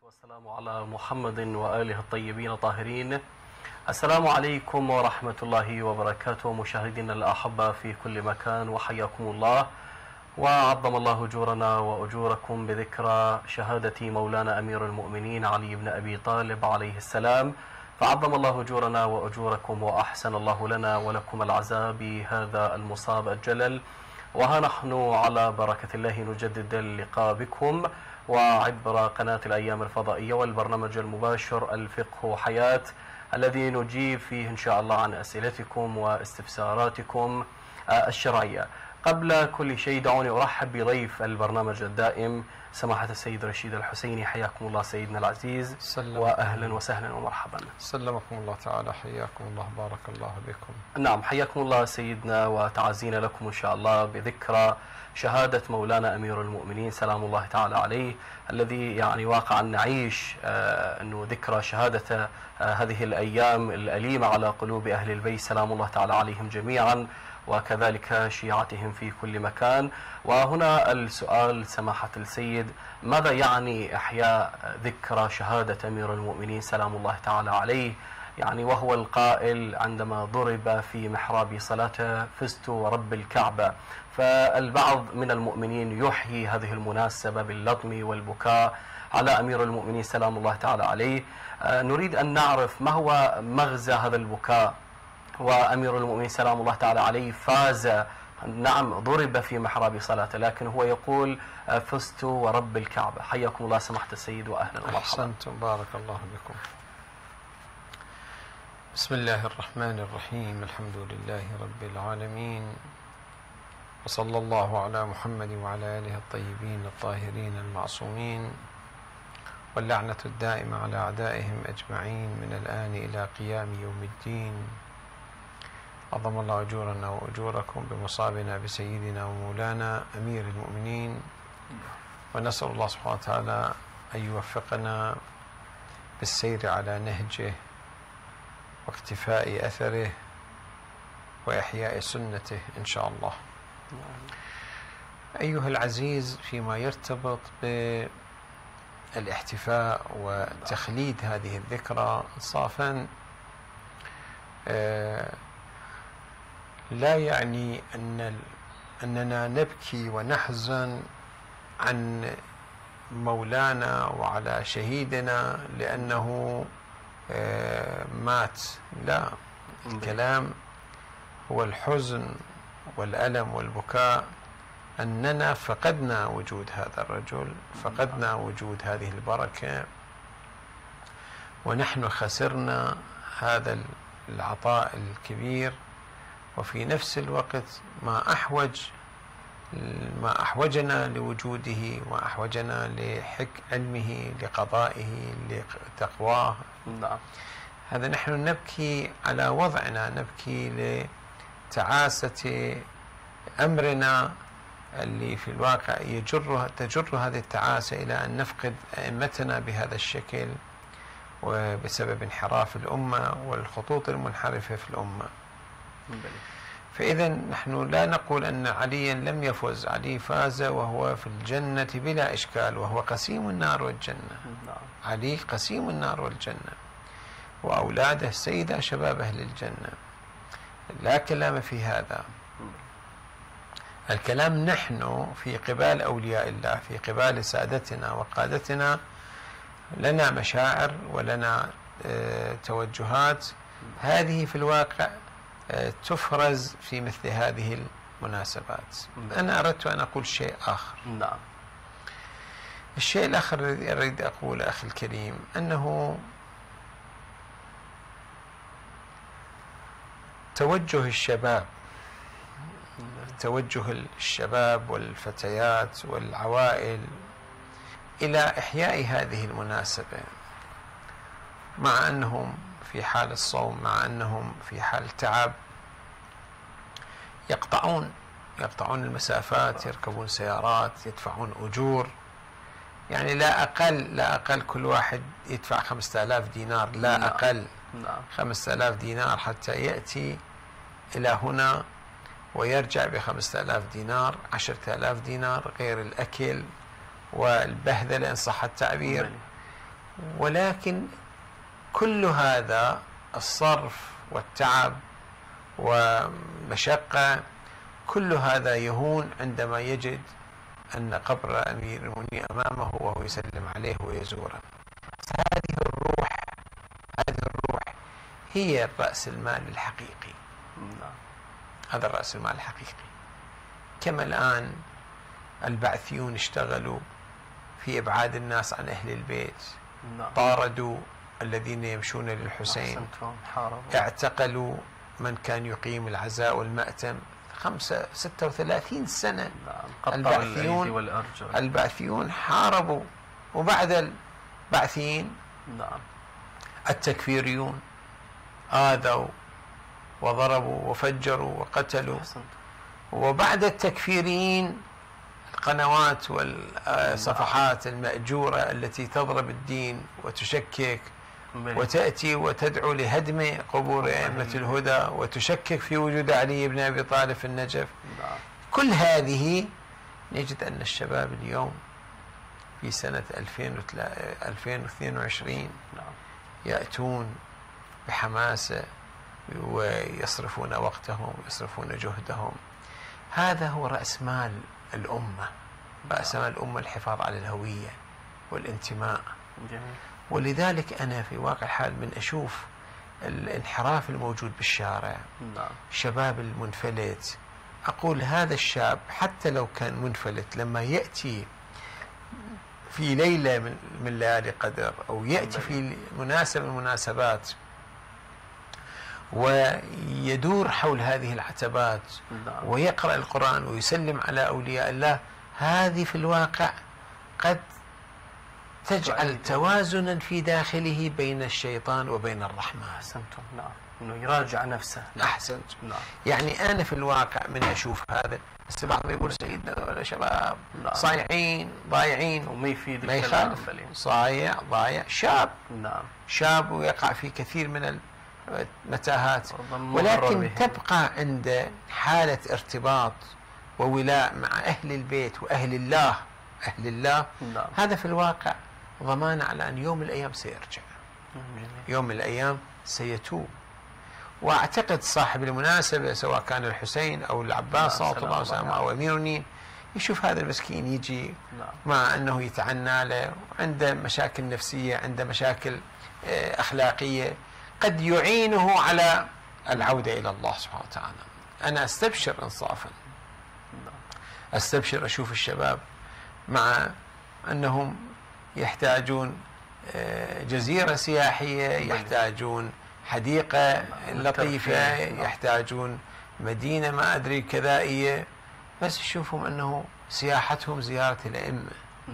والسلام على محمد وآله الطيبين الطاهرين. السلام عليكم ورحمة الله وبركاته مشاهدينا الأحبة في كل مكان، وحياكم الله وعظم الله أجورنا وأجوركم بذكرى شهادة مولانا أمير المؤمنين علي بن أبي طالب عليه السلام، فعظم الله أجورنا وأجوركم وأحسن الله لنا ولكم العزاء بهذا المصاب الجلل. وها نحن على بركة الله نجدد اللقاء بكم وعبر قناة الأيام الفضائية والبرنامج المباشر الفقه حياة، الذي نجيب فيه إن شاء الله عن أسئلتكم واستفساراتكم الشرعية. قبل كل شيء دعوني أرحب بضيف البرنامج الدائم سماحة السيد رشيد الحسيني. حياكم الله سيدنا العزيز، وأهلا وسهلا ومرحبا. سلمكم الله تعالى، حياكم الله، بارك الله بكم. نعم، حياكم الله سيدنا، وتعزينا لكم إن شاء الله بذكرى شهادة مولانا أمير المؤمنين سلام الله تعالى عليه، الذي يعني واقعا نعيش أنه ذكرى شهادة هذه الأيام الأليمة على قلوب أهل البيت سلام الله تعالى عليهم جميعا، وكذلك شيعتهم في كل مكان. وهنا السؤال سماحة السيد، ماذا يعني إحياء ذكرى شهادة أمير المؤمنين سلام الله تعالى عليه؟ يعني وهو القائل عندما ضرب في محراب صلاته فزت ورب الكعبة. فالبعض من المؤمنين يحيي هذه المناسبة باللطم والبكاء على أمير المؤمنين سلام الله تعالى عليه. نريد أن نعرف ما هو مغزى هذا البكاء، وأمير المؤمنين سلام الله تعالى عليه فاز، نعم ضرب في محراب صلاته، لكن هو يقول فزت ورب الكعبة. حياكم الله سماحة السيد وأهلا ومرحبا. أحسنتم، بارك الله بكم. بسم الله الرحمن الرحيم، الحمد لله رب العالمين، وصلى الله على محمد وعلى آله الطيبين الطاهرين المعصومين، واللعنة الدائمة على أعدائهم أجمعين من الآن إلى قيام يوم الدين. عظم الله أجورنا وأجوركم بمصابنا بسيدنا ومولانا أمير المؤمنين، ونسأل الله سبحانه وتعالى أن يوفقنا بالسير على نهجه واقتفاء أثره وإحياء سنته إن شاء الله. أيها العزيز، فيما يرتبط بالاحتفاء وتخليد هذه الذكرى صافا، لا يعني أننا نبكي ونحزن عن مولانا وعلى شهيدنا لأنه مات، لا. الكلام هو الحزن والألم والبكاء أننا فقدنا وجود هذا الرجل، فقدنا وجود هذه البركة، ونحن خسرنا هذا العطاء الكبير. وفي نفس الوقت ما أحوجنا لوجوده، وما أحوجنا علمه، لقضائه، لتقواه. نعم. هذا نحن نبكي على وضعنا، نبكي لتعاسة أمرنا اللي في الواقع تجر هذه التعاسة إلى أن نفقد أئمتنا بهذا الشكل، وبسبب انحراف الأمة والخطوط المنحرفة في الأمة. فإذا نحن لا نقول أن عليا لم يفز، علي فاز وهو في الجنة بلا إشكال، وهو قسيم النار والجنة. علي قسيم النار والجنة، وأولاده سيدا شباب أهل الجنة، لا كلام في هذا. الكلام نحن في قبال أولياء الله، في قبال سادتنا وقادتنا، لنا مشاعر ولنا توجهات، هذه في الواقع تفرز في مثل هذه المناسبات. أنا أردت أن أقول شيء آخر. نعم. الشيء الآخر الذي أريد أقول أخي الكريم أنه توجه الشباب والفتيات والعوائل إلى إحياء هذه المناسبة، مع أنهم في حال الصوم، مع أنهم في حال تعب، يقطعون المسافات، يركبون سيارات، يدفعون أجور. يعني لا أقل كل واحد يدفع 5000 دينار، لا. نعم. أقل. نعم. 5000 دينار حتى يأتي إلى هنا ويرجع ب5000 دينار، 10000 دينار، غير الأكل والبهذلة إن صح التعبير. ولكن كل هذا الصرف والتعب ومشقة كل هذا يهون عندما يجد أن قبر أمير المؤمنين أمامه وهو يسلم عليه ويزوره. هذه الروح هي رأس المال الحقيقي. هذا رأس المال الحقيقي. كما الآن البعثيون اشتغلوا في إبعاد الناس عن أهل البيت، طاردوا الذين يمشون للحسين، اعتقلوا من كان يقيم العزاء والمأتم 36 سنة. البعثيون حاربوا، وبعد البعثيين التكفيريون آذوا وضربوا وفجروا وقتلوا، وبعد التكفيريين القنوات والصفحات المأجورة التي تضرب الدين وتشكك وتأتي وتدعو لهدم قبور أئمة الهدى وتشكك في وجود علي بن أبي طالب في النجف. كل هذه نجد أن الشباب اليوم في سنة 2022 يأتون بحماسة ويصرفون وقتهم ويصرفون جهدهم. هذا هو رأس مال الأمة، رأس مال الأمة الحفاظ على الهوية والانتماء. ولذلك أنا في واقع الحال من أشوف الانحراف الموجود بالشارع، شباب المنفلت، أقول هذا الشاب حتى لو كان منفلت لما يأتي في ليلة من ليالي قدر أو يأتي في مناسبة من المناسبات ويدور حول هذه العتبات ويقرأ القرآن ويسلم على أولياء الله، هذه في الواقع قد تجعل توازنا في داخله بين الشيطان وبين الرحمة. أحسنتم. نعم، أنه يراجع نفسه. أحسنت. يعني أنا في الواقع من أشوف هذا، بس بعض يقول سيدنا ولا شباب صايعين ضايعين، وما يفيد، ما يخالف، صايع ضايع شاب. شاب ويقع في كثير من المتاهات، ولكن تبقى عند حالة ارتباط وولاء مع أهل البيت وأهل الله. هذا في الواقع ضمان على أن يوم من الأيام سيرجع، يوم من الأيام سيتوب. وأعتقد صاحب المناسبة سواء كان الحسين أو العباس صلى الله عليه وسلم أو أمير المؤمنين يشوف هذا المسكين يجي مع أنه يتعنى له، عنده مشاكل نفسية، عنده مشاكل أخلاقية، قد يعينه على العودة إلى الله سبحانه وتعالى. أنا أستبشر إنصافا، أستبشر أشوف الشباب مع أنهم يحتاجون جزيرة سياحية، يحتاجون حديقة لطيفة، يحتاجون مدينة ما أدري كذائية، بس يشوفهم أنه سياحتهم زيارة الأئمة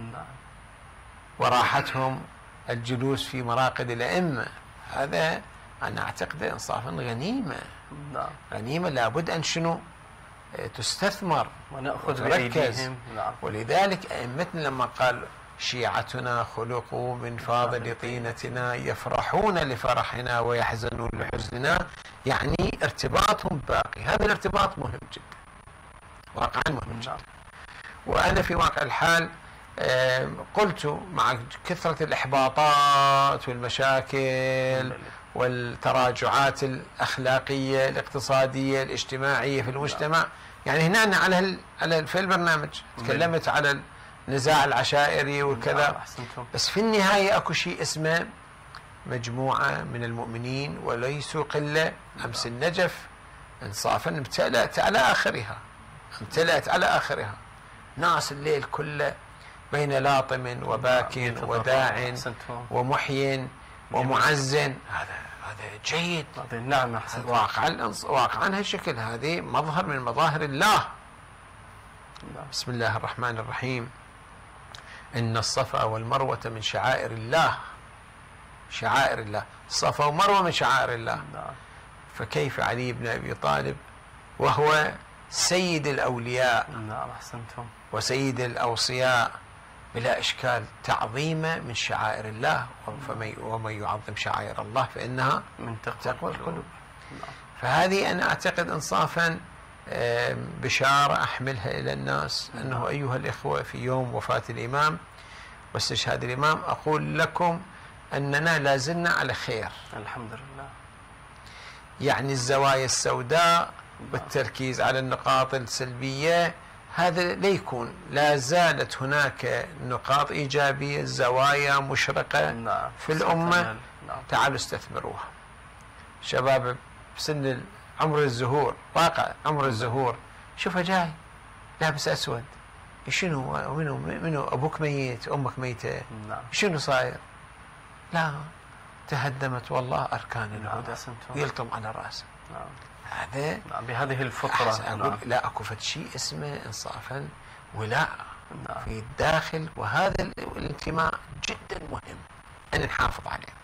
وراحتهم الجلوس في مراقد الأئمة. هذا أنا أعتقد إنصافا غنيمة. غنيمة لابد أن شنو تستثمر ونأخذ بأيديهم. ولذلك أئمتنا لما قال شيعتنا خلقوا من فاضل طينتنا يفرحون لفرحنا ويحزنون لحزننا، يعني ارتباطهم باقي. هذا الارتباط مهم جدا، واقعا مهم جدا. وأنا في واقع الحال قلت مع كثرة الإحباطات والمشاكل والتراجعات الأخلاقية الاقتصادية الاجتماعية في المجتمع، يعني هنا على في البرنامج تكلمت على النزاع العشائري وكذا، بس في النهاية أكو شيء اسمه مجموعة من المؤمنين وليسوا قلة. أمس النجف إنصافا امتلأت على آخرها، ناس الليل كله بين لاطم وباك وداع ومحي ومعزن. هذا جيد. نعم. واقعا هالشكل، هذه مظهر من مظاهر الله. بسم الله الرحمن الرحيم. إن الصفا والمروة من شعائر الله. شعائر الله، الصفا ومروة من شعائر الله. فكيف علي بن أبي طالب وهو سيد الأولياء وسيد الأوصياء بلا إشكال تعظيمه من شعائر الله، ومن يعظم شعائر الله فإنها من تقوى القلوب. فهذه أنا أعتقد إنصافا بشارة أحملها إلى الناس، أنه أيها الإخوة في يوم وفاة الإمام واستشهاد الإمام أقول لكم أننا لازلنا على خير. الحمد لله. يعني الزوايا السوداء والتركيز على النقاط السلبية هذا لا يكون، لا زالت هناك نقاط إيجابية، زوايا مشرقة في الأمة. تعالوا استثمروها. شباب بسن عمر الزهور، واقع عمر الزهور، شوفه جاي لابس أسود، شنو منو أبوك ميت، أمك ميتة، شنو صاير؟ لا، تهدمت والله أركان الهدى، يلطم على رأسه. هذا بهذه الفطرة. أقول لا أكو فد شيء اسمه إنصافا ولاء في الداخل، وهذا الانتماء جدا مهم أن نحافظ عليه.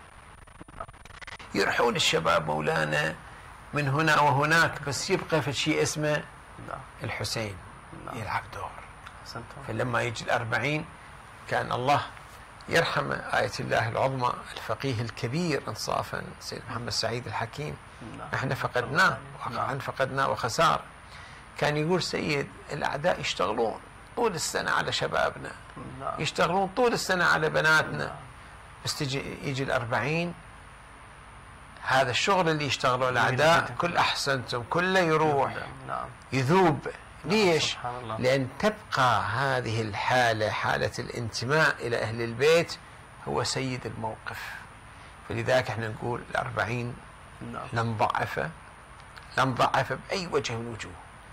يروحون الشباب مولانا من هنا وهناك، بس يبقى في شيء اسمه الحسين يلعب دور. فلما يجي ال40 كان الله يرحم آية الله العظمى الفقيه الكبير إنصافا سيد محمد سعيد الحكيم، احنا فقدناه، واقعا فقدناه وخسارة. كان يقول سيد الأعداء يشتغلون طول السنة على شبابنا، يشتغلون طول السنة على بناتنا، بس يجي ال40 هذا الشغل اللي يشتغلوا الأعداء كل أحسنتم كله يروح يذوب. ليش؟ لأن تبقى هذه الحالة، حالة الانتماء إلى أهل البيت، هو سيد الموقف. فلذلك احنا نقول ال40 لن ضعف بأي وجه من وجوه.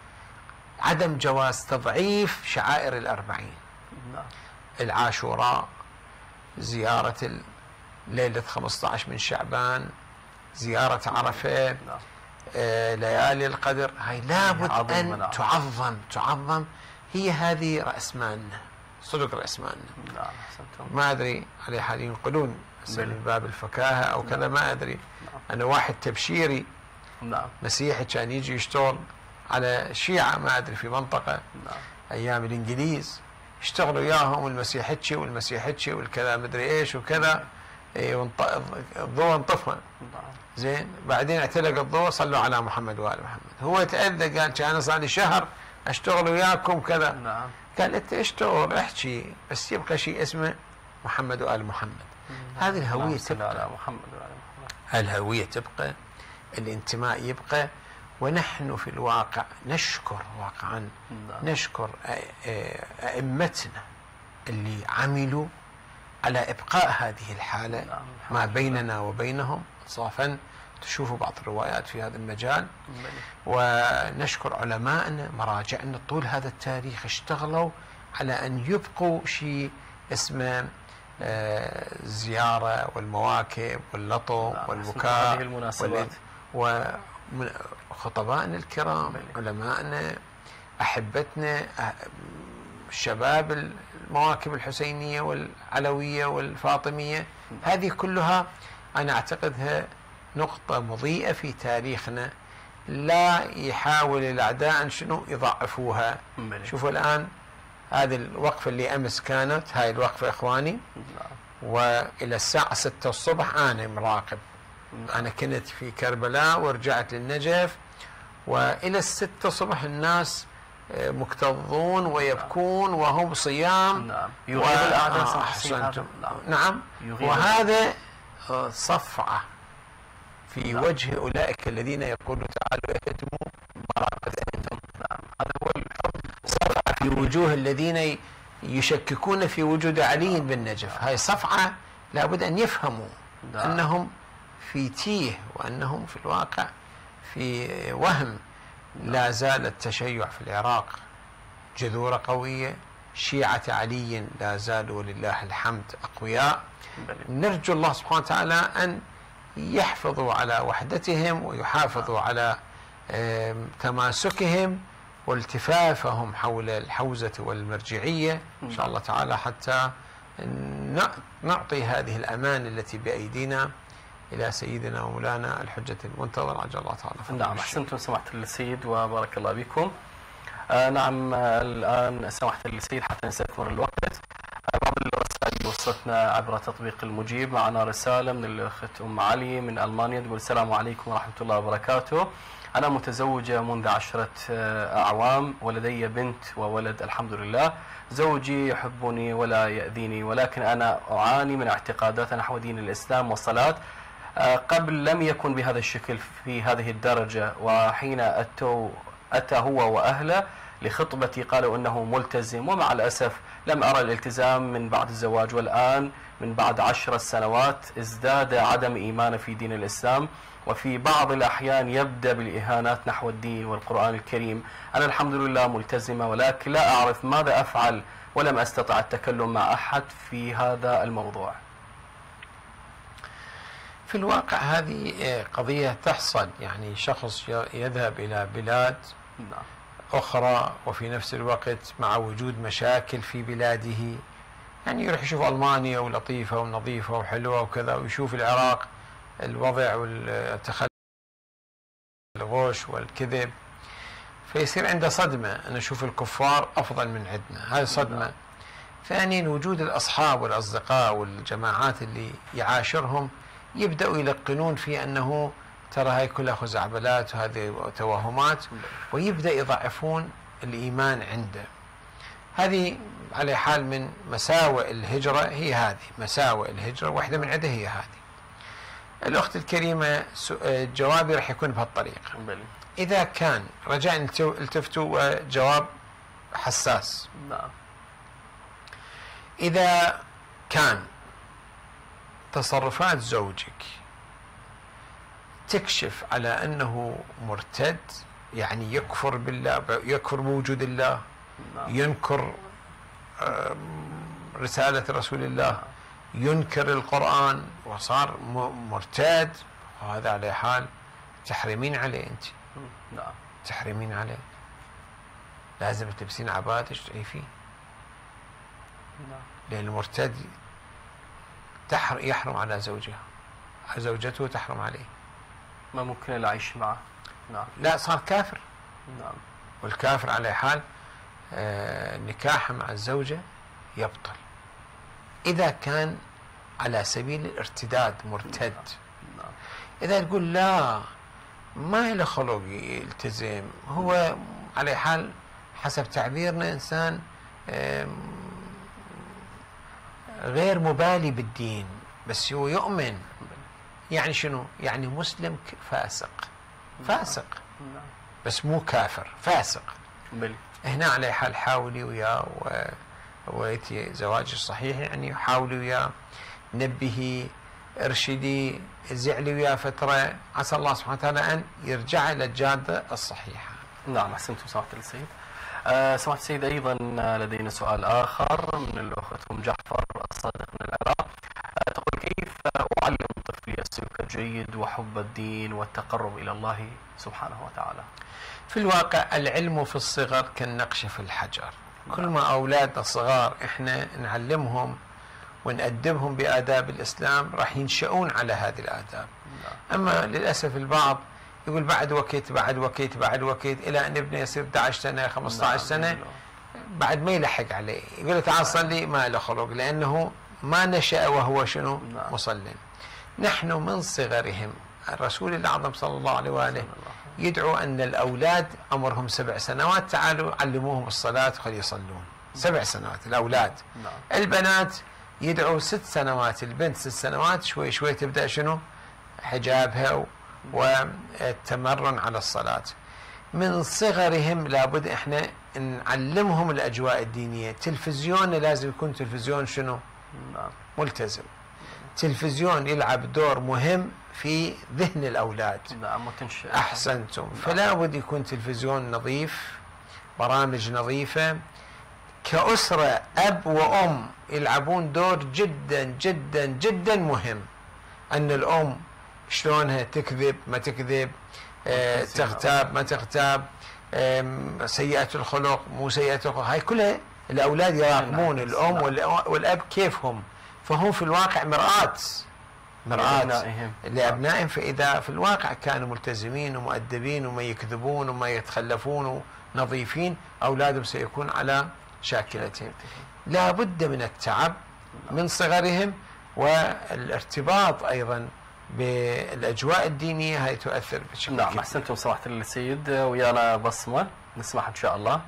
عدم جواز تضعيف شعائر ال40. العاشوراء، زيارة ليلة 15 من شعبان، زيارة عرفة، ليالي القدر، هاي لابد أن تعظم. هي هذه رأس مالنا، صدق رأس مالنا. ما أدري على حال ينقلون من باب الفكاهة أو كذا، ما أدري. أنا واحد تبشيري مسيحي كان يجي يشتغل على شيعة، ما أدري في منطقة أيام الإنجليز، اشتغلوا إياهم المسيحيتشي والكذا مدري إيش وكذا، الضوء انطفى. زين، بعدين اعتلق الضوء، صلوا على محمد وآل محمد. هو تأذى، قال أنا صار لي شهر أشتغل وياكم كذا. قال أنت اشتغل احكي، بس يبقى شيء اسمه محمد وآل محمد. هذه الهوية تبقى، الهوية تبقى، الانتماء يبقى. ونحن في الواقع نشكر واقعا، نشكر أئمتنا اللي عملوا على إبقاء هذه الحالة ما بيننا وبينهم. صافا تشوفوا بعض الروايات في هذا المجال. ونشكر علماءنا مراجعنا طول هذا التاريخ، اشتغلوا على أن يبقوا شيء اسمه الزيارة والمواكب واللطم والبكاء وخطبائنا الكرام، علماءنا، أحبتنا، شباب المواكب الحسينية والعلوية والفاطمية. هذه كلها أنا أعتقدها نقطة مضيئة في تاريخنا، لا يحاول الأعداء أن شنو يضعفوها. شوفوا الآن هذه الوقفة اللي أمس كانت، هاي الوقفة إخواني، وإلى الساعة 6 الصبح أنا مراقب. أنا كنت في كربلاء ورجعت للنجف، وإلى 6 الصبح الناس مكتظون ويبكون وهم صيام. يغيب الأعداء. نعم. وهذا صفعة في وجه أولئك الذين يقولون تعالوا اهتموا مراقبتهم. هذا هو الحب. صفعة في وجوه الذين يشككون في وجود علي بالنجف. هاي صفعة لابد أن يفهموا أنهم في تيه، وأنهم في الواقع في وهم. لا زال التشيع في العراق جذورة قوية، شيعة علي لا زالوا ولله الحمد أقوياء. نرجو الله سبحانه وتعالى أن يحفظوا على وحدتهم ويحافظوا على تماسكهم والتفافهم حول الحوزة والمرجعية إن شاء الله تعالى، حتى نعطي هذه الأمان التي بأيدينا إلى سيدنا ومولانا الحجة المنتظر عجل الله تعالى. نعم، أحسنتم سماحة السيد وبارك الله بكم. نعم، الآن سماحة السيد حتى نستثمر الوقت، بعض الرسائل اللي وصلتنا عبر تطبيق المجيب. معنا رسالة من الأخت أم علي من ألمانيا تقول: السلام عليكم ورحمة الله وبركاته. أنا متزوجة منذ 10 أعوام، ولدي بنت وولد الحمد لله. زوجي يحبني ولا يأذيني، ولكن أنا أعاني من اعتقادات نحو دين الإسلام والصلاة. قبل لم يكن بهذا الشكل في هذه الدرجة، وحين أتى هو وأهله لخطبتي قالوا أنه ملتزم، ومع الأسف لم أرى الالتزام من بعد الزواج، والآن من بعد 10 سنوات ازداد عدم إيمانه في دين الإسلام، وفي بعض الأحيان يبدأ بالإهانات نحو الدين والقرآن الكريم. أنا الحمد لله ملتزمة، ولكن لا أعرف ماذا أفعل، ولم أستطع التكلم مع أحد في هذا الموضوع. في الواقع هذه قضية تحصل، يعني شخص يذهب إلى بلاد أخرى وفي نفس الوقت مع وجود مشاكل في بلاده، يعني يروح يشوف ألمانيا ولطيفة ونظيفة وحلوة وكذا، ويشوف العراق الوضع والتخلف الغش والكذب، فيصير عنده صدمة أن نشوف الكفار أفضل من عندنا. هذه صدمة. ثانيا وجود الأصحاب والأصدقاء والجماعات اللي يعاشرهم يبدأوا يلقنون في أنه ترى هاي كلها خزعبلات وهذه توهمات، ويبدأ يضعفون الإيمان عنده. هذه على حال من مساوئ الهجرة، هي هذه مساوئ الهجرة، واحدة من عدها هي هذه. الأخت الكريمة جوابي راح يكون بهالطريقة. إذا كان رجاء التفتوا جواب حساس. إذا كان تصرفات زوجك تكشف على أنه مرتد، يعني يكفر بالله، يكفر بوجود الله، ينكر رسالة رسول الله، ينكر القرآن وصار مرتد، وهذا على حال تحرمين عليه. أنت تحرمين عليه، لازم تلبسين عباتك تعيفين، لأن المرتد يحرم على زوجها، زوجته تحرم عليه، ما ممكن العيش معه. لا، صار كافر. والكافر على حال نكاحه مع الزوجة يبطل إذا كان على سبيل الارتداد مرتد. إذا تقول لا ما له خلق يلتزم، هو على حال حسب تعبيرنا إنسان غير مبالي بالدين، بس هو يؤمن. يعني شنو؟ يعني مسلم فاسق، بس مو كافر، فاسق. هنا على حال حاولي وياه، ويتي زواج الصحيح، يعني حاولي وياه، نبهي، ارشدي، زعلي وياه فترة، عسى الله سبحانه وتعالى أن يرجع إلى الجادة الصحيحة. نعم، أحسنتم سماحة السيد. سماحة السيد، أيضا لدينا سؤال آخر من الأخت أم جعفر الصادق من العراق. تقول: كيف أعلم طفلي السلوك الجيد وحب الدين والتقرب إلى الله سبحانه وتعالى؟ في الواقع العلم في الصغر كالنقش في الحجر. كل ما أولادنا الصغار إحنا نعلمهم ونأدبهم بآداب الإسلام راح ينشؤون على هذه الآداب. أما للأسف البعض يقول بعد وقت إلى أن ابنه يصير 11 سنة 15 سنة بعد ما يلحق عليه، يقول له تعال صلي، ما له خلق، لأنه ما نشأ وهو شنو؟ مصل. نحن من صغرهم الرسول الأعظم صلى الله عليه وآله يدعو أن الأولاد عمرهم 7 سنوات تعالوا علموهم الصلاة وخلي يصلون. 7 سنوات الأولاد. البنات يدعو 6 سنوات، البنت 6 سنوات شوي شوي تبدأ شنو؟ حجابها والتمرن على الصلاة. من صغرهم لابد احنا نعلمهم الأجواء الدينية. تلفزيون لازم يكون تلفزيون شنو؟ ملتزم. تلفزيون يلعب دور مهم في ذهن الأولاد. أحسنتم. فلا بد يكون تلفزيون نظيف، برامج نظيفة. كأسرة أب وأم يلعبون دور جدا جدا جدا مهم. أن الأم شلونها تكذب ما تكذب، تغتاب ما تغتاب، سيئة الخلق مو سيئة الخلق، هاي كلها الأولاد يراقبون الأم والأب كيفهم، فهم في الواقع مرآة لأبنائهم. فإذا في الواقع كانوا ملتزمين ومؤدبين وما يكذبون وما يتخلفون ونظيفين، أولادهم سيكون على شاكلتهم. لا بد من التعب من صغرهم، والارتباط أيضا بالاجواء الدينيه هاي تؤثر بشكل نعم كبير. احسنتم سماحه السيد. ويانا بصمه نسمع ان شاء الله.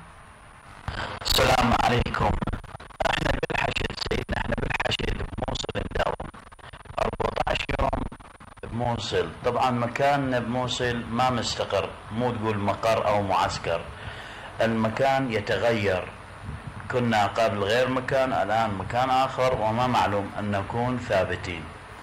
السلام عليكم. احنا بالحشد سيدنا، احنا بالحشد بموصل نداوم 14 يوم بموصل. طبعا مكاننا بموصل ما مستقر، مو تقول مقر او معسكر، المكان يتغير. كنا قبل غير مكان، الان مكان اخر، وما معلوم ان نكون ثابتين.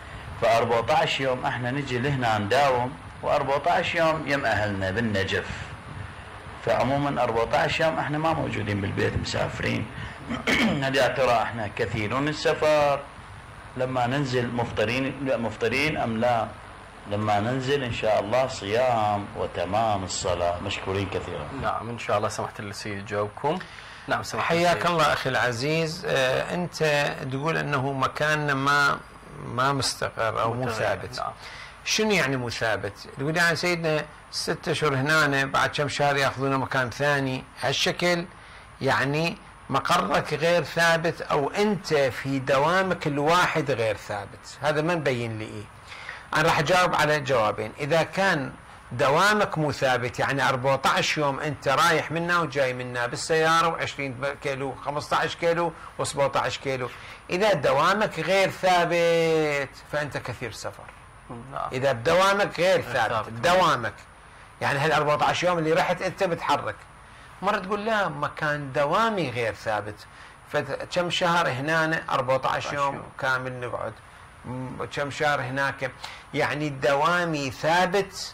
ف14 يوم احنا نجي لهنا نداوم، و14 يوم يم اهلنا بالنجف. فعموما 14 يوم احنا ما موجودين بالبيت، مسافرين. هل يا ترى احنا كثيرون السفر؟ لما ننزل مفطرين ام لا؟ لما ننزل ان شاء الله صيام وتمام الصلاة. مشكورين كثيرا. نعم ان شاء الله سمحت السيد جاوبكم. نعم سمحت حياك السيد. الله اخي العزيز. انت تقول انه مكاننا ما مستقر او مو ثابت. نعم. شنو يعني مو ثابت؟ تقول يعني سيدنا 6 اشهر هنا، بعد كم شهر ياخذون مكان ثاني، هالشكل يعني مقرك غير ثابت، او انت في دوامك الواحد غير ثابت. هذا ما مبين لي ايه. انا راح اجاوب على جوابين. اذا كان دوامك مو ثابت، يعني 14 يوم انت رايح منا وجاي منا بالسياره، و20 كيلو 15 كيلو و17 كيلو، اذا دوامك غير ثابت فانت كثير سفر. نعم. اذا بدوامك غير ثابت، ثابت. بدوامك يعني هال 14 يوم اللي رحت انت بتحرك. مره تقول لا مكان دوامي غير ثابت، فكم شهر هنا 14 يوم كامل نقعد، كم شهر هناك، يعني دوامي ثابت.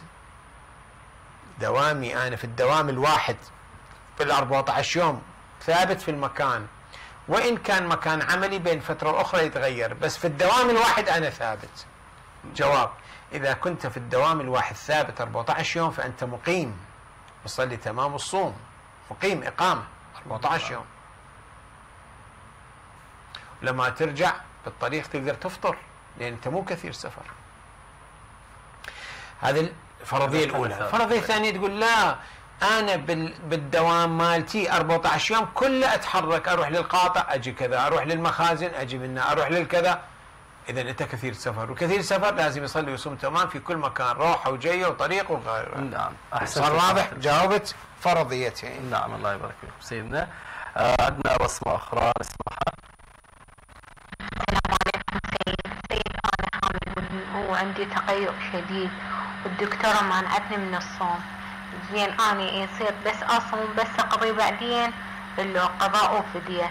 دوامي انا في الدوام الواحد في ال 14 يوم ثابت في المكان، وان كان مكان عملي بين فتره واخرى يتغير، بس في الدوام الواحد انا ثابت. جواب: إذا كنت في الدوام الواحد ثابت 14 يوم فأنت مقيم، وصلي تمام الصوم، مقيم إقامة 14 يوم. لما ترجع بالطريق تقدر تفطر، لأن أنت مو كثير سفر. هذه الفرضية الأولى. الفرضية الثانية تقول لا أنا بالدوام مالتي 14 يوم كله أتحرك، أروح للقاطع أجي كذا، أروح للمخازن أجي منها، أروح للكذا. إذا أنت كثير سفر، وكثير سفر لازم يصلي ويصوم تمام في كل مكان، روحه وجيه وطريق وغيره. نعم صار واضح؟ جاوبت فرضيتين. نعم الله يبارك فيكم سيدنا. عندنا بصمة أخرى نسمعها. السلام عليكم سيد أنا حامل وعندي تقيؤ شديد، والدكتورة مانعتني من الصوم. زين أنا يصير بس أصوم بس أقضي بعدين قضاء وفدية؟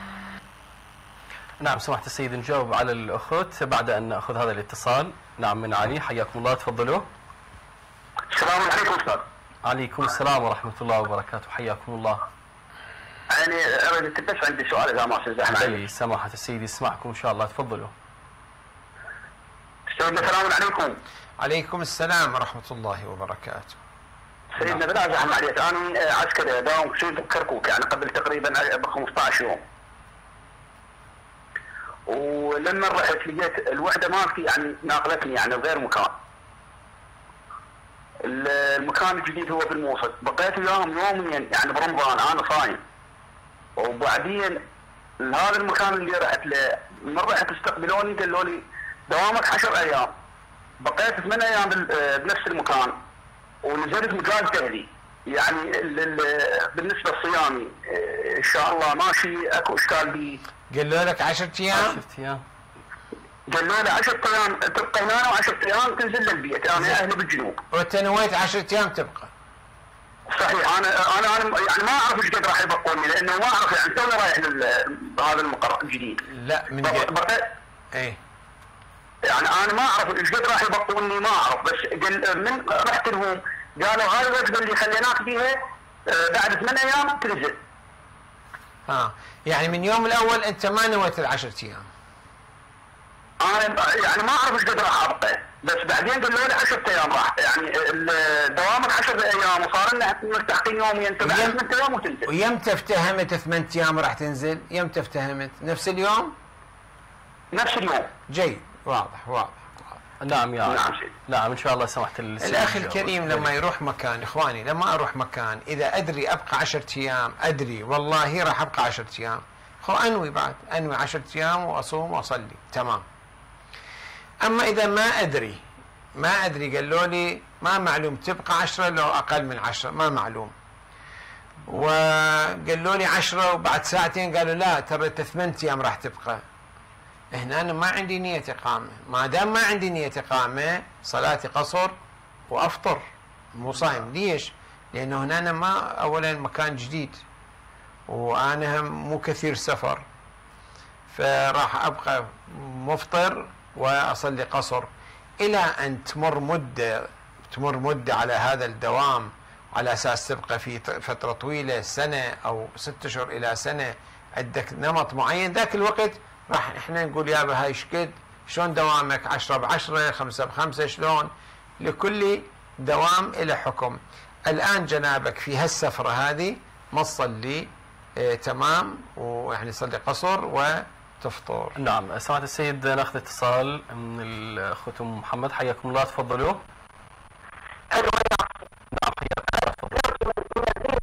نعم سمحت السيد نجاوب على الأخت بعد أن نأخذ هذا الاتصال. نعم من علي، حياكم الله، تفضلوا. السلام عليكم أستاذ. عليكم السلام ورحمة الله وبركاته، حياكم الله. يعني بس عندي سؤال إذا ما تزحم علي. أي سماحة السيد يسمعكم إن شاء الله، تفضلوا. أستاذ السلام عليكم. عليكم السلام ورحمة الله وبركاته. سيدنا بلا زحم عليك، أنا عسكري داوم في كركوك يعني قبل تقريبا ب 15 يوم. ولما رحت لقيت الوحده مالتي يعني ناقلتني يعني غير مكان. المكان الجديد هو في الموصل، بقيت وياهم يوميا يعني برمضان انا صايم. وبعدين هذا المكان اللي رحت له من رحت استقبلوني قالوا لي دوامك 10 ايام. بقيت 8 ايام بنفس المكان، ونزلت مجال تهدي يعني بالنسبه للصيامي ان شاء الله ماشي، اكو اشكال بي. قالوا لك 10 ايام؟ 10 أيام. قالوا لي 10 ايام تبقى هنا، و10 ايام تنزل للبيت، انا اهلي بالجنوب. وانت نويت 10 ايام تبقى؟ صحيح. انا يعني ما اعرف ايش قد راح يبقوني، لانه ما اعرف يعني توني رايح هذا المقر الجديد. لا من ايه يعني انا ما اعرف ايش قد راح يبقوني، ما اعرف. بس من رحت لهم قالوا هاي الوجبه اللي خليناك فيها بعد 8 ايام تنزل. يعني من يوم الاول انت ما نويت ال10 ايام؟ انا يعني ما اعرف ايش قد راح ابقى، بس بعدين قالوا لي 10 ايام راح يعني دوامك 10 ايام، وصار لنا ملتحقين يوميا انت بعد 8 ايام وتنزل. ويمتى افتهمت 8 ايام راح تنزل؟ يمتى افتهمت؟ نفس اليوم؟ نفس اليوم. جيد، واضح واضح. نعم يا نعم علي. نعم ان شاء الله سمحت السيد. الاخ الكريم لما يروح مكان، اخواني لما اروح مكان اذا ادري ابقى 10 ايام، ادري والله راح ابقى 10 ايام، انوي بعد، انوي 10 ايام واصوم واصلي، تمام. اما اذا ما ادري ما أدري، قالوا لي ما معلوم تبقى 10 لو أقل من 10 ما معلوم. وقالوا لي 10 وبعد ساعتين قالوا لا ترى 8 أيام راح تبقى. هنا أنا ما عندي نية إقامة، ما دام ما عندي نية إقامة صلاتي قصر وأفطر مو صايم. ليش؟ لأنه هنا أنا ما أولا مكان جديد وأنا مو كثير سفر، فراح أبقى مفطر وأصلي قصر إلى أن تمر مدة على هذا الدوام، على أساس تبقى في فترة طويلة سنة أو 6 أشهر إلى سنة عندك نمط معين. ذاك الوقت راح إحنا نقول يابا هاي شقد شلون دوامك 10 ب10 5 ب5 شلون، لكل دوام إلى حكم. الآن جنابك في هالسفرة هذه ما تصلي تمام، ويعني صلي قصر وتفطر. نعم سمعت السيد، ناخذ اتصال من الأخت أم محمد، حياكم الله، تفضلوا. نعم حياكم الله،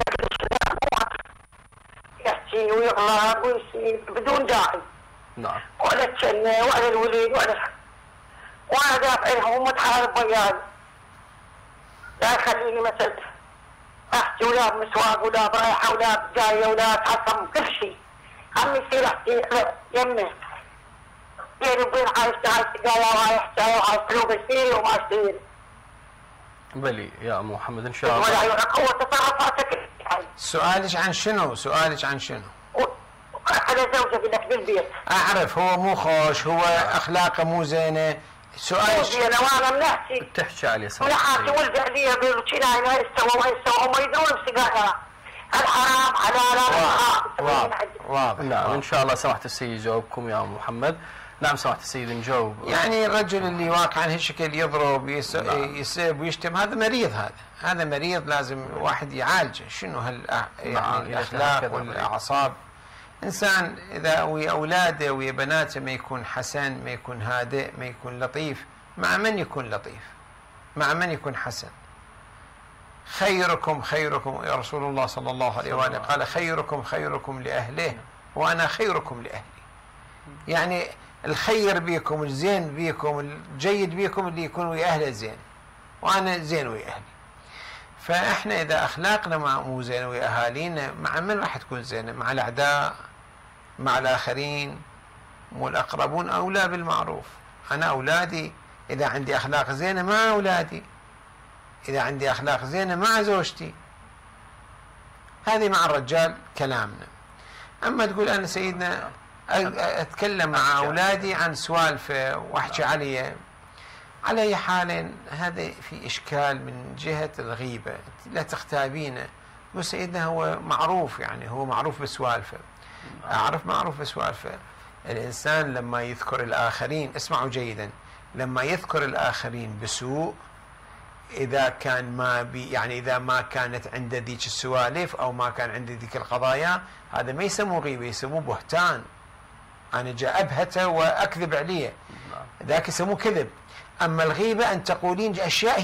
يحكي ويغلط ويصير بدون داعي. نعم. ولا تشنى ولا الوليد وانا دافع لهم ومتحارب وياي. لا يخليني مثلا احكي ولا بمسواق ولا برايحه ولا جايه ولا اتعصب كل شيء. عم يصير احكي يمه بيني وبين عايش سقايا وعايش جايه وعايش قلوب يصير وما يصير. بلي يا أم محمد إن شاء الله. ولا يعرف قوة تصرفاتك. سؤالك عن شنو؟ سؤالك عن شنو؟ على زوجك لك بالبيت. أعرف هو مو خوش، هو أخلاقه مو زينة. سؤالك زينة وانا بنحكي بتحكي عليه ولا حاجة ولد عليها بيقولوا شيء ما يستوى وما يستوى وما يدوروا بسجارة. الحرام حلال. واضح. نعم إن شاء الله سمحت السيد يجاوبكم يا أم محمد. نعم سمحت السيد نجاوب. يعني الرجل اللي واقع عن هالشكل يضرب يسب ويشتم، هذا مريض، هذا مريض لازم واحد يعالجه. شنو يعني الأخلاق والأعصاب. إنسان إذا ويا أولاده ويا بناته ما يكون حسن، ما يكون هادئ، ما يكون لطيف، مع من يكون لطيف؟ مع من يكون حسن؟ خيركم يا رسول الله صلى الله عليه وآله قال خيركم لأهله وأنا خيركم لأهلي. يعني الخير بيكم، الزين بيكم، الجيد بيكم اللي يكون ويا أهله زين، وأنا زين ويا أهلي. فإحنا إذا أخلاقنا مو زينة ويا أهالينا، مع من راح تكون زينة؟ مع الأعداء، مع الآخرين. مو الأقربون أولى بالمعروف. أنا أولادي إذا عندي أخلاق زينة مع أولادي، إذا عندي أخلاق زينة مع زوجتي. هذه مع الرجال كلامنا. أما تقول أنا سيدنا أتكلم مع أولادي عن سوالف وأحكي علي، على أي حال هذا في إشكال من جهة الغيبة، لا تختابينه. وسيدنا هو معروف، يعني هو معروف بسوالفه، أعرف معروف بسوالفه. الإنسان لما يذكر الآخرين، اسمعوا جيدا، لما يذكر الآخرين بسوء، إذا كان يعني إذا ما كانت عنده ذيك السوالف أو ما كان عنده ذيك القضايا، هذا ما يسموه غيبة، يسموه بهتان. أنا جاء أبهته وأكذب عليه، ذاك يسموه كذب. أما الغيبة أن تقولين أشياء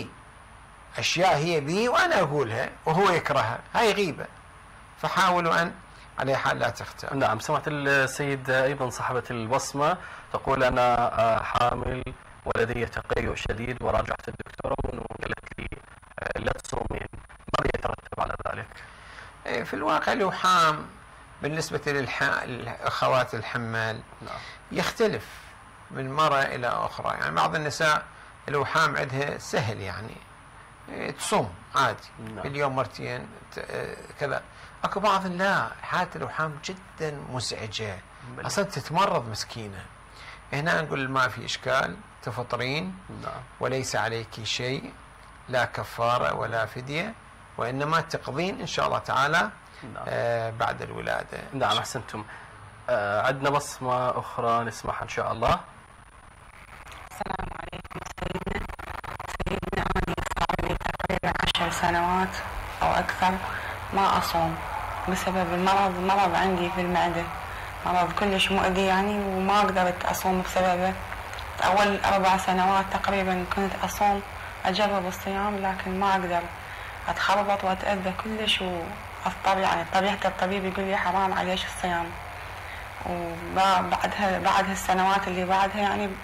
هي بي وأنا أقولها وهو يكرهها، هاي غيبة. فحاولوا أن على حال لا تختار. نعم سمعت السيد أيضا صاحبة البصمة تقول أنا حامل ولدي تقيؤ شديد وراجعت الدكتورة وقالت لي لا تصومين، ماذا يترتب على ذلك؟ في الواقع اللحام بالنسبة للأخوات الحمال يختلف من مرة إلى أخرى. يعني بعض النساء اللحام عندها سهل، يعني تصوم عادي باليوم مرتين كذا. اكو بعض لا، حالة اللحام جدا مزعجة، اصلا تتمرض مسكينة. هنا نقول ما في اشكال، تفطرين وليس عليك شيء، لا كفارة ولا فدية، وانما تقضين ان شاء الله تعالى بعد الولادة. نعم احسنتم. عندنا بصمة اخرى نسمعها ان شاء الله. السلام عليكم سيدنا أنا صار لي تقريبا 10 سنوات أو أكثر ما أصوم بسبب المرض عندي في المعدة، مرض كلش مؤذي يعني، وما قدرت أصوم بسببه. أول 4 سنوات تقريبا كنت أصوم، أجرب الصيام لكن ما أقدر، أتخربط وأتأذى كلش، وأضطر يعني طبيعة الطبيب يقول لي حرام عليش الصيام. وبعد هالسنوات اللي بعدها يعني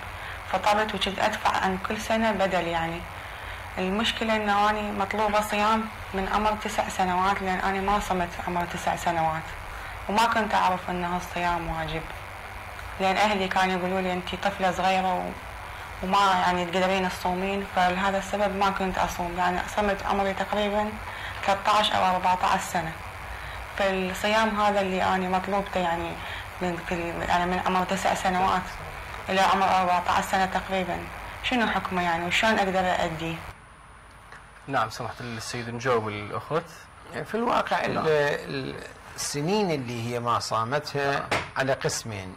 فطرت وكنت أدفع عن كل سنة بدل يعني. المشكلة إنه أنا مطلوبة صيام من عمر 9 سنوات، لأن أنا ما صمت عمر 9 سنوات، وما كنت أعرف إنه الصيام واجب، لأن أهلي كانوا يقولوا لي أنتِ طفلة صغيرة وما يعني تقدرين تصومين، فلهذا السبب ما كنت أصوم. يعني صمت عمري تقريبا 13 أو 14 سنة. فالصيام هذا اللي أنا مطلوبته يعني من عمر 9 سنوات إلى عمر 14 سنة تقريبا، شنو حكمه يعني وشلون أقدر أأديه؟ نعم سمحت السيد نجاوب الأخت. في الواقع السنين اللي هي ما صامتها على قسمين.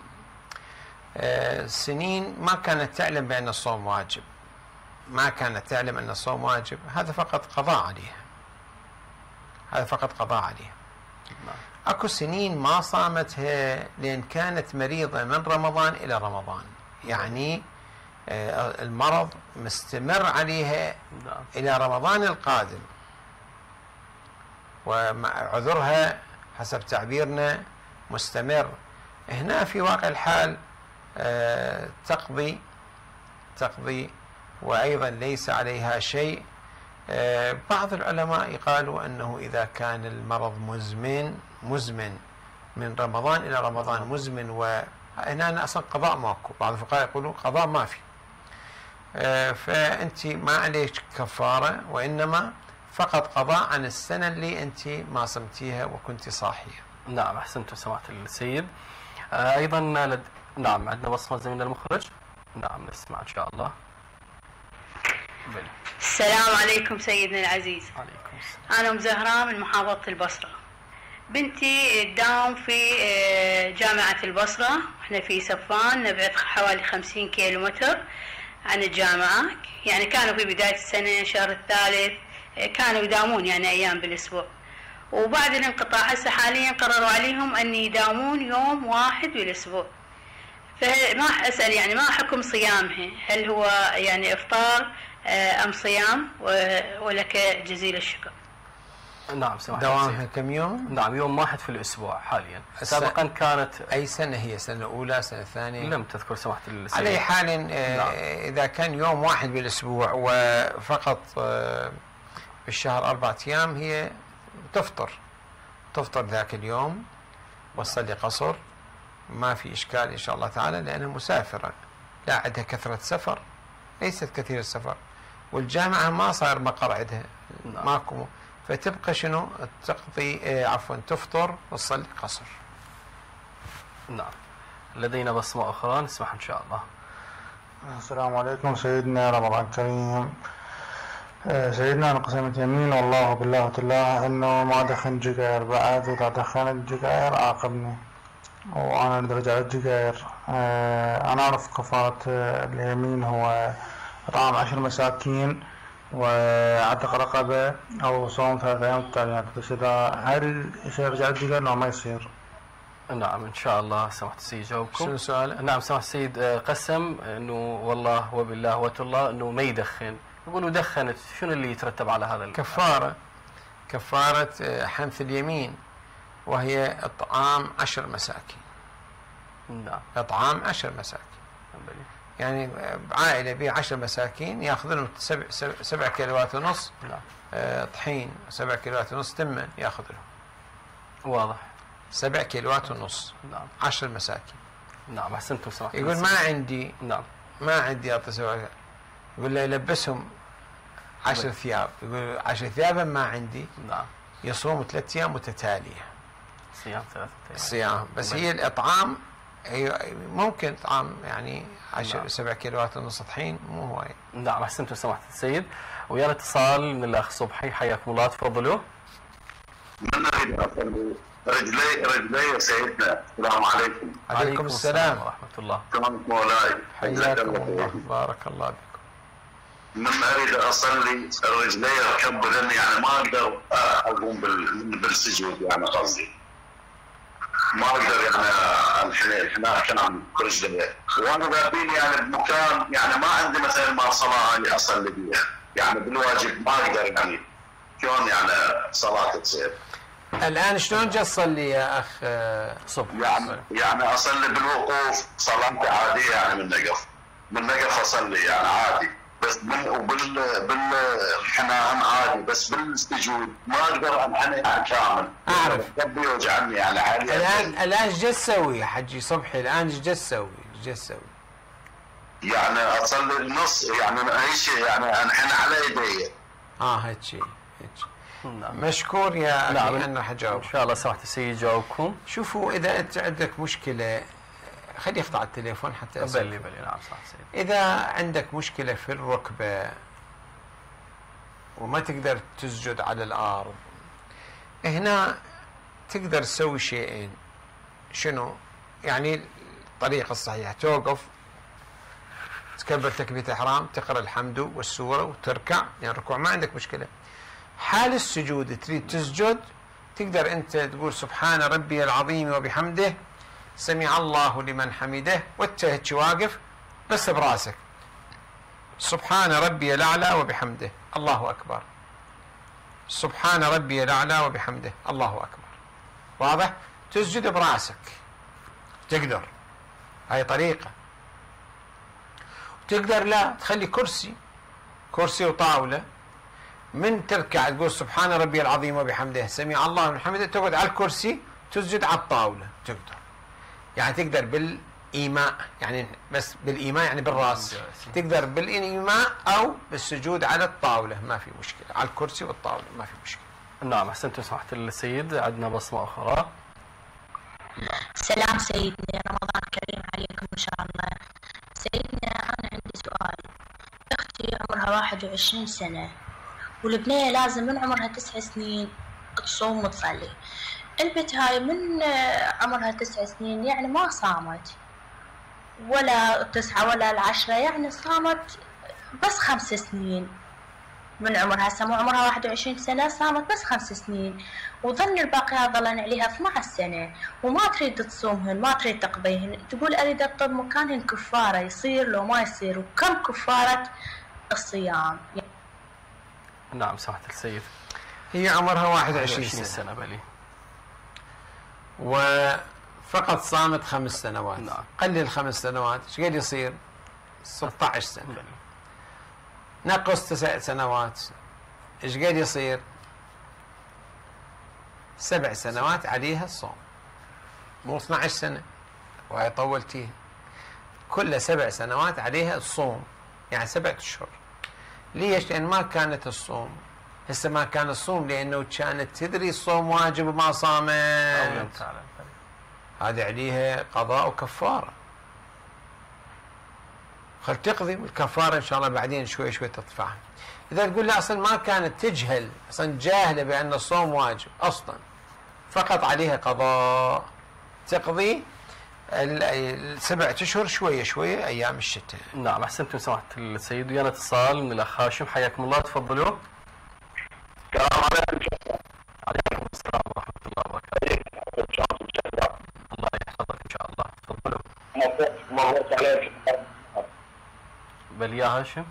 سنين ما كانت تعلم بأن الصوم واجب، ما كانت تعلم أن الصوم واجب، هذا فقط قضاء عليها، هذا فقط قضاء عليها. أكو سنين ما صامتها لأن كانت مريضة من رمضان إلى رمضان، يعني المرض مستمر عليها إلى رمضان القادم، وعذرها حسب تعبيرنا مستمر. هنا في واقع الحال تقضي وأيضا ليس عليها شيء. بعض العلماء قالوا أنه إذا كان المرض مزمن من رمضان إلى رمضان مزمن، وهنا أصلا قضاء ماكو، بعض الفقهاء يقولوا قضاء ما في، فأنت ما عليك كفارة، وإنما فقط قضاء عن السنة اللي أنت ما صمتيها وكنت صاحية. نعم أحسنت سماحة السيد. أيضا نعم عندنا بصمة زميلنا المخرج. نعم نسمع إن شاء الله. بلي. السلام عليكم سيدنا العزيز. عليكم السلام. أنا زهراء من محافظة البصرة. بنتي تداوم في جامعة البصرة، احنا في سفان، نبعد حوالي 50 كيلومتر عن الجامعة. يعني كانوا في بداية السنة الشهر الثالث كانوا يداومون يعني أيام بالأسبوع، وبعد الانقطاع هسه حاليا قرروا عليهم أن يداومون يوم واحد بالأسبوع. فما أسأل يعني ما حكم صيامها؟ هل هو يعني إفطار أم صيام؟ ولك جزيل الشكر. نعم سماحة دوامها كم يوم؟ نعم يوم واحد في الأسبوع حاليا. سابقا كانت أي سنة هي؟ سنة أولى سنة ثانية؟ لم تذكر سماحة السيد. على أي حال إذا كان يوم واحد بالأسبوع وفقط بالشهر 4 أيام، هي تفطر ذاك اليوم وتصلي قصر، ما في إشكال إن شاء الله تعالى، لأنها مسافرة لا عندها كثرة سفر، ليست كثير السفر، والجامعة ما صار مقر عندها ماكو، فتبقى شنو تقضي تفطر وتصلي قصر. نعم لدينا بصمة أخرى نسمعها إن شاء الله. السلام عليكم سيدنا، رمضان كريم. سيدنا أنا قسمت يمين والله بالله وتالله إنه ما دخن جقاير بعد، وإذا دخنت جقاير عاقبني وأنا أريد أرجع للجقاير. أنا أعرف كفارة اليمين هو إطعام 10 مساكين وعتق رقبة أو صوم 3 أيام متتاليات، بس إذا هل يرجع للجقاير أو ما يصير؟ نعم إن شاء الله سمحت السيد جاوبكم. شنو السؤال؟ نعم سمحت السيد قسم إنه والله وبالله وتالله إنه ما يدخن، يقولوا دخنت، شنو اللي يترتب على هذا؟ كفارة حنث اليمين، وهي إطعام 10 مساكين. نعم إطعام 10 مساكين، يعني عائلة بها 10 مساكين ياخذ لهم 7 كيلوات ونص. نعم. طحين 7 كيلوات ونص تمن ياخذ لهم. واضح. 7 كيلوات ونص. نعم. 10 مساكين. نعم أحسنتم سمحت. يقول ما عندي. نعم. ما عندي أعطي 7. يقول له يلبسهم 10 ثياب، يقول 10 ثيابا ما عندي. نعم. يصوم 3 أيام متتالية. صيام 3 أيام. صيام، بس هي الإطعام هي ممكن طعام يعني 7 كيلوات ونص طحين مو هواي. نعم أحسنتم سمحت السيد. ويانا اتصال من الأخ صبحي، حياكم الله، تفضلوا. من أريد أصل رجلي يا سيدنا. السلام عليكم. عليكم السلام ورحمة الله. تمام مولاي. حياكم الله، بارك الله بكم. من أريد أصلي رجلي أركب بدني، يعني ما أقدر أقوم بالسجود، يعني قصدي ما أقدر يعني الحناء كان عن رجلي، وأنا ذابين يعني بمكان يعني ما عندي مثلا ما صلاة اللي أصلي بيها، يعني بالواجب ما أقدر، يعني شلون يعني صلاة تصير؟ الآن شلون جا تصلي يا أخ صبحي؟ يعني أصلي بالوقوف صلاة عادية يعني من نقف. بالنقف اصلي يعني عادي، بس بالحنان عادي، بس بالسجود ما اقدر انحني يعني كامل. اعرف. قلبي يوجعني يعني حاليا. الان ايش تسوي يا حجي صبحي؟ الان ايش تسوي؟ يعني اصلي النص يعني اي شيء يعني انحني على يدي. هيك شيء. مشكور يا اخي. انا حجاوب ان شاء الله سمحت السيد يجاوبكم. شوفوا اذا انت عندك مشكله، خلي يقطع التليفون حتى اسال. بلي نعم صح سيد. اذا عندك مشكله في الركبه وما تقدر تسجد على الارض، هنا تقدر تسوي شيئين. شنو؟ يعني الطريقه الصحيحه توقف، تكبر تكبيره احرام، تقرا الحمد والسوره وتركع، يعني ركوع ما عندك مشكله. حال السجود تريد تسجد، تقدر انت تقول سبحان ربي العظيم وبحمده سمع الله لمن حمده، وانت هيك واقف بس براسك سبحان ربي الاعلى وبحمده الله اكبر، سبحان ربي الاعلى وبحمده الله اكبر. واضح؟ تسجد براسك، تقدر. هاي طريقه. تقدر لا تخلي كرسي وطاوله، من تركع تقول سبحان ربي العظيم وبحمده سمع الله لمن حمده، تقعد على الكرسي تسجد على الطاوله. تقدر يعني تقدر بالإيماء، يعني بس بالإيماء يعني بالراس، تقدر بالإيماء أو بالسجود على الطاولة، ما في مشكلة، على الكرسي والطاولة ما في مشكلة. نعم أحسنتم سمحت السيد. عندنا بصمة أخرى. سلام سيدنا، رمضان كريم عليكم إن شاء الله. سيدنا أنا عندي سؤال. أختي عمرها 21 سنة، والبنية لازم من عمرها 9 سنين تصوم وتصلي. البنت هاي من عمرها 9 سنين يعني ما صامت ولا 9 ولا 10، يعني صامت بس 5 سنين من عمرها. هسه عمرها 21 سنة، صامت بس 5 سنين، وظن الباقيات ظلن عليها 12 سنة وما تريد تصومهن، ما تريد تقضيهن. تقول أريد أطلب مكانهن كفارة، يصير لو ما يصير؟ وكم كفارة الصيام؟ نعم سمحت السيد. هي عمرها 21 سنة بلي، وفقط صامت 5 سنوات. نعم. قلل 5 سنوات ايش قد يصير؟ 16 سنة. نقص 9 سنوات ايش قد يصير؟ 7 سنوات عليها الصوم، مو 12 سنة وهي طولتيها. كل 7 سنوات عليها الصوم، يعني 7 أشهر. ليش؟ لأن ما كانت الصوم، هسه ما كان الصوم لأنه كانت تدري الصوم واجب وما صامت، هذه عليها قضاء وكفارة. خل تقضي والكفارة إن شاء الله بعدين شوي شوي تدفعها. إذا تقول لا أصلا ما كانت تجهل، أصلا جاهلة بأن الصوم واجب أصلا، فقط عليها قضاء، تقضي 7 أشهر شوية شوية أيام الشتاء. نعم أحسنتم سماحة السيد. ويانا اتصال من الأخ هاشم، حياكم الله، تفضلوا. السلام عليكم. عليكم السلام ورحمة الله وبركاته. الله يحفظك إن شاء الله، تفضلوا. مبروك عليك. بل يا هاشم.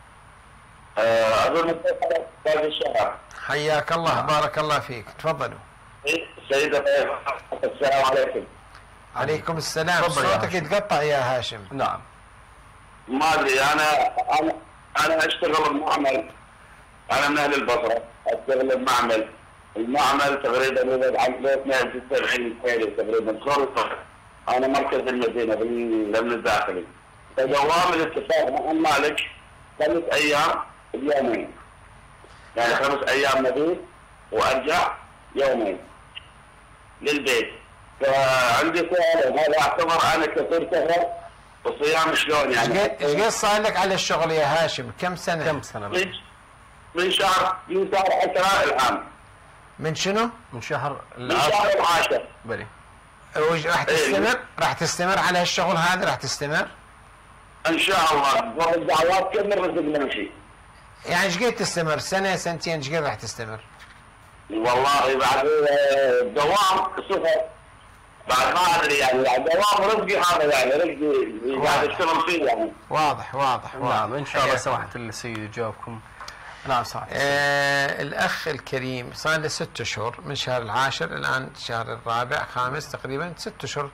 أظن باقي الشهر. حياك الله، بارك الله فيك، تفضلوا. سيدة السلام عليكم. عليكم السلام. صوتك يتقطع يا هاشم. نعم. ما أدري، أنا أشتغل بمعمل، أنا من أهل البصرة، أشتغل بمعمل، المعمل تقريبا يبعد عن 72 كيلو تقريبا خلص. أنا مركز المدينة بالأمن الداخلي. فدوام الاتفاق مع المالك 5 أيام بيومين، يعني 5 أيام مبيت وأرجع يومين للبيت. فعندي سؤال، هذا أعتبر أنا كثير سفر والصيام شلون يعني؟ ايش قد صار لك على الشغل يا هاشم؟ كم سنة؟ كم سنة؟ من شهر 10 العام. من شنو؟ من شهر العاشر. بلي. راح تستمر؟ راح تستمر على هالشغل هذا؟ راح تستمر؟ ان شاء الله، والدعوات كل الرزق نمشي. يعني ايش قد تستمر؟ سنة سنتين ايش قد راح تستمر؟ والله بعد الدوام سفر، بعد ما ادري يعني دوام رزقي هذا، يعني رزقي قاعد اشتغل فيه يعني. واضح. نعم ان شاء الله سماحة السيد يجاوبكم. نعم صحيح. الأخ الكريم صار له 6 أشهر من شهر العاشر، الآن شهر الرابع 5 تقريبا 6 أشهر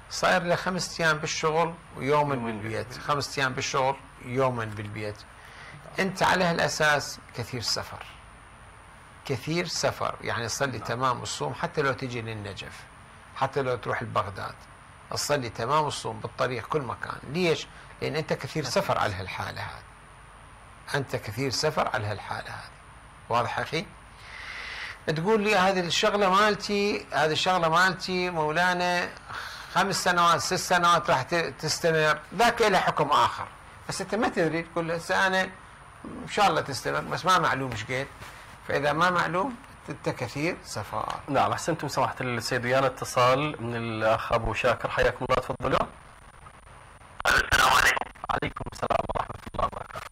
صاير له 5 أيام بالشغل ويوما بالبيت، 5 أيام بالشغل يوما بالبيت. أنت على هالأساس كثير سفر، كثير سفر، يعني تصلي تمام الصوم حتى لو تجي للنجف، حتى لو تروح لبغداد تصلي تمام الصوم بالطريق كل مكان. ليش؟ لأن أنت كثير سفر على هالحالة هذه، أنت كثير سفر على هالحالة هذه. واضح أخي؟ تقول لي هذه الشغلة مالتي، هذه الشغلة مالتي مولانا 5 سنوات 6 سنوات راح تستمر، ذاك له حكم آخر، بس أنت ما تدري، تقول هسه أنا إن شاء الله تستمر بس ما معلوم ايش قد، فإذا ما معلوم أنت كثير سفر. نعم أحسنتم سماحة السيد. ويانا اتصال من الأخ أبو شاكر، حياكم الله، تفضلوا. السلام عليكم. عليكم السلام ورحمة الله وبركاته.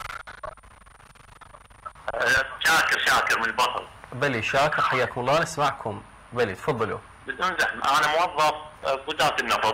شاكر من البصل. بلي شاكر، حياكم الله، نسمعكم. بلي تفضلوا. بدون زحمة، أنا موظف وزارة النفط.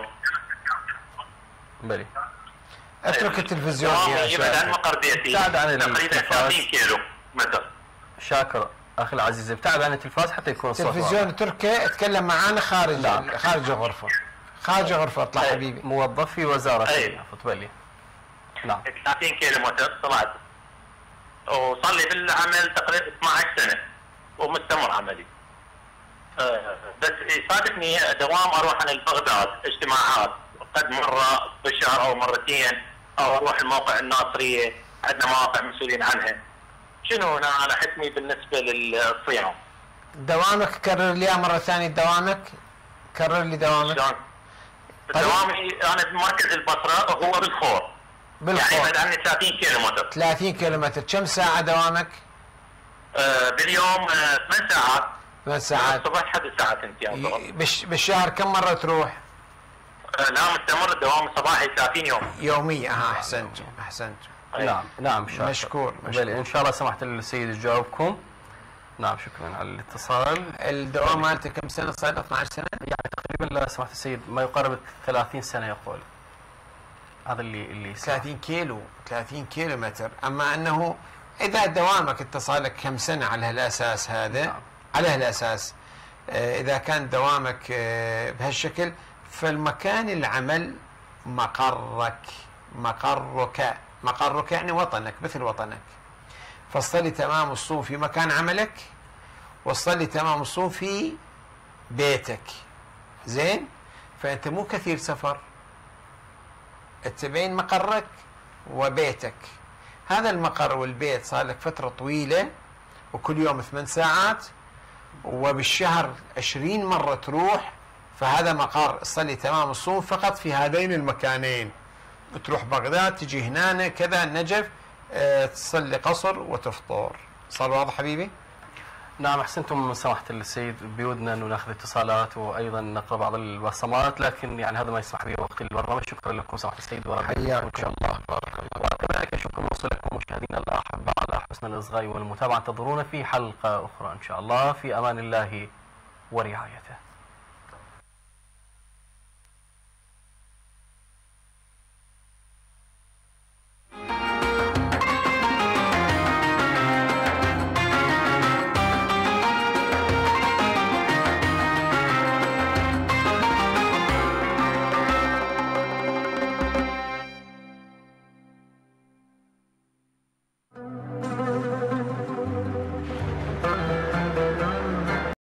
بلي اترك التلفزيون يا يبعد عن مقر بيتي ابتعد عن تقريبا 30 كيلو متر. شاكر أخي العزيز، ابتعد عن التلفاز حتى يكون الصوت التلفزيون اتركه، اتكلم معانا خارج خارج الغرفة، خارج الغرفة اطلع حبيبي. موظف في وزارة النفط. بلي نعم 30 كيلو متر طلعت، وصار لي بالعمل تقريبا 12 سنة ومستمر عملي. بس يصادفني دوام اروح انا لبغداد اجتماعات قد مرة بالشهر او مرتين، او اروح الموقع الناصرية، عندنا مواقع مسؤولين عنها. شنو هنا على حكمي بالنسبة للصيام؟ دوامك كرر لي مرة ثانية، دوامك كرر لي دوامك. دوامي انا بمركز البصرة، هو بالخور. يعني بعد عني 30 كيلو متر. 30 كيلو متر، كم ساعة دوامك؟ باليوم 8 ساعات. 8 ساعات. الصبح لحد الساعة 2 بالشهر كم مرة تروح؟ لا مستمر الدوام الصباحي 30 يوم. يوميا. احسنتم احسنتم. نعم شاكر. مشكور. بلي ان شاء الله سمحت السيد يجاوبكم. نعم شكرا على الاتصال. الدوام مالته كم سنة صار؟ 12 سنة؟ يعني تقريبا لا سمحت السيد ما يقارب 30 سنة يقول. هذا اللي 30 كيلو، 30 كيلو متر. اما انه اذا دوامك اتصل لك كم سنة على هالاساس هذا، نعم. على هالاساس اذا كان دوامك بهالشكل، فالمكان العمل مقرك يعني وطنك، مثل وطنك. فصلي تمام الصوم في مكان عملك، وصلي تمام الصوم في بيتك. زين؟ فأنت مو كثير سفر، تبين مقرك وبيتك. هذا المقر والبيت صار لك فترة طويلة، وكل يوم 8 ساعات، وبالشهر 20 مرة تروح، فهذا مقر تصلي تمام الصوم فقط في هذين المكانين. تروح بغداد، تجي هنا كذا النجف، تصلي قصر وتفطر. صار واضح حبيبي؟ نعم احسنتم من سماحة السيد. بودنا انه ناخذ اتصالات وايضا نقرا بعض البصمات، لكن يعني هذا ما يسمح به وقت البرنامج. شكرا لكم سماحة السيد، حياكم ان شاء الله. بارك الله. وكذلك شكرا موصول لكم مشاهدينا الاحباء على حسن الاصغاء والمتابعة. انتظرونا في حلقة اخرى ان شاء الله، في امان الله ورعايته.